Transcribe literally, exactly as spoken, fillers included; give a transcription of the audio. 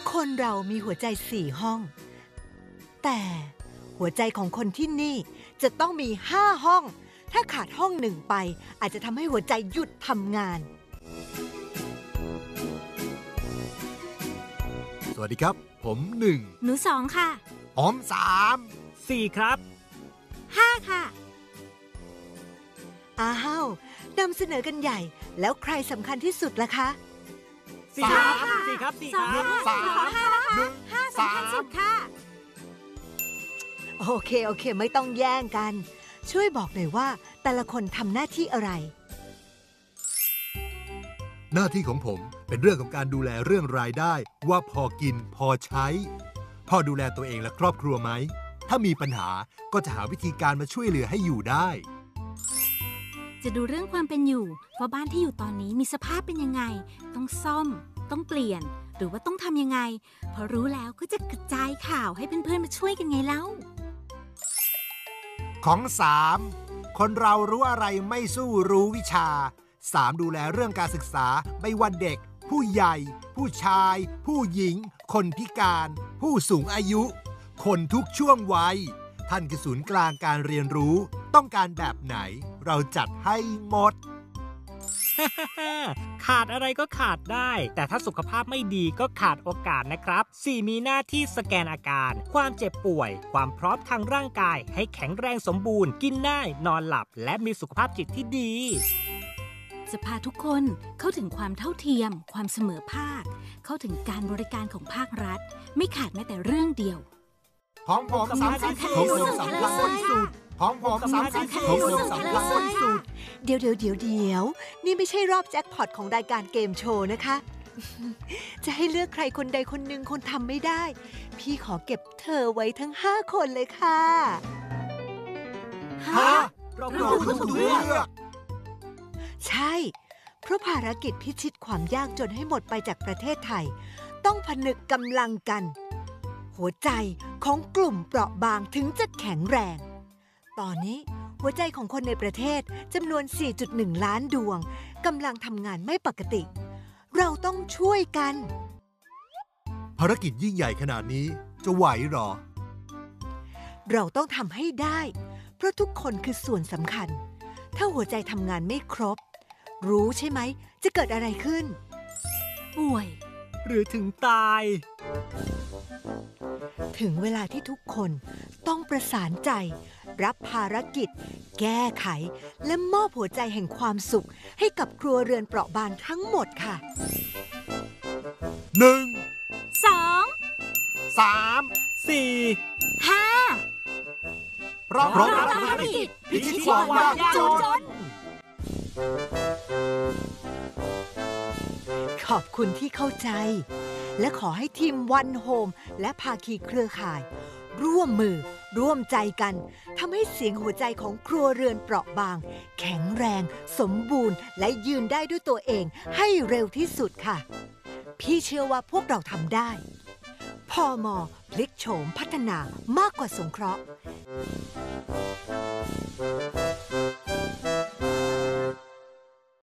คนเรามีหัวใจสี่ห้องแต่หัวใจของคนที่นี่จะต้องมีห้าห้องถ้าขาดห้องหนึ่งไปอาจจะทำให้หัวใจหยุดทำงานสวัสดีครับผมหนึ่งหนูสองค่ะผมสามสี่ครับห้าค่ะอ้าวนำเสนอกันใหญ่แล้วใครสำคัญที่สุดล่ะคะสี่ครับสี่ครับสี่ครับสามหนึ่งห้าสำคัญสุดค่ะโอเคโอเคไม่ต้องแย่งกันช่วยบอกหน่อยว่าแต่ละคนทำหน้าที่อะไรหน้าที่ของผมเป็นเรื่องของการดูแลเรื่องรายได้ว่าพอกินพอใช้พ่อดูแลตัวเองและครอบครัวไหมถ้ามีปัญหาก็จะหาวิธีการมาช่วยเหลือให้อยู่ได้จะดูเรื่องความเป็นอยู่ว่าบ้านที่อยู่ตอนนี้มีสภาพเป็นยังไงต้องซ่อมต้องเปลี่ยนหรือว่าต้องทำยังไงพอรู้แล้วก็จะกระจายข่าวให้เพื่อนๆมาช่วยกันไงเล่าของสามคนเรารู้อะไรไม่สู้รู้วิชาสามดูแลเรื่องการศึกษาไม่ว่าเด็กผู้ใหญ่ผู้ชายผู้หญิงคนพิการผู้สูงอายุคนทุกช่วงวัยท่านคือศูนย์กลางการเรียนรู้ต้องการแบบไหนเราจัดให้หมดขาดอะไรก็ขาดได้แต่ถ้าสุขภาพไม่ดีก็ขาดโอกาสนะครับสี่มีหน้าที่สแกนอาการความเจ็บป่วยความพร้อมทางร่างกายให้แข็งแรงสมบูรณ์กินได้นอนหลับและมีสุขภาพจิตที่ดีจะพาทุกคนเข้าถึงความเท่าเทียมความเสมอภาคเข้าถึงการบริการของภาครัฐไม่ขาดแม้แต่เรื่องเดียวของผมสำคัญของผมสำคัญสุดของผมสำคัญของผมสำคัญสุดเดี๋ยวเดี๋ยวเดี๋ยวเดี๋ยวนี่ไม่ใช่รอบแจ็คพอตของรายการเกมโชว์นะคะจะให้เลือกใครคนใดคนหนึ่งคนทำไม่ได้พี่ขอเก็บเธอไว้ทั้งห้าคนเลยค่ะฮะเราเราต้องเลือกใช่เพราะภารกิจพิชิตความยากจนให้หมดไปจากประเทศไทยต้องผนึกกำลังกันหัวใจของกลุ่มเปราะบางถึงจะแข็งแรงตอนนี้หัวใจของคนในประเทศจำนวน สี่จุดหนึ่ง ล้านดวงกำลังทำงานไม่ปกติเราต้องช่วยกันภารกิจยิ่งใหญ่ขนาดนี้จะไหวหรอเราต้องทำให้ได้เพราะทุกคนคือส่วนสำคัญถ้าหัวใจทำงานไม่ครบรู้ใช่ไหมจะเกิดอะไรขึ้นป่วยหรือถึงตายถึงเวลาที่ทุกคนต้องประสานใจรับภารกิจแก้ไขและมอบหัวใจแห่งความสุขให้กับครัวเรือนเปราะบางทั้งหมดค่ะหนึ่งสองสามสี่ห้าพร้อมรับภารกิจพิชิตความยากจนขอบคุณที่เข้าใจและขอให้ทีมวันโฮมและภาคีเครือข่ายร่วมมือร่วมใจกันทำให้เสียงหัวใจของครัวเรือนเปราะบางแข็งแรงสมบูรณ์และยืนได้ด้วยตัวเองให้เร็วที่สุดค่ะพี่เชื่อว่าพวกเราทำได้พม.พลิกโฉมพัฒนามากกว่าสงเคราะห์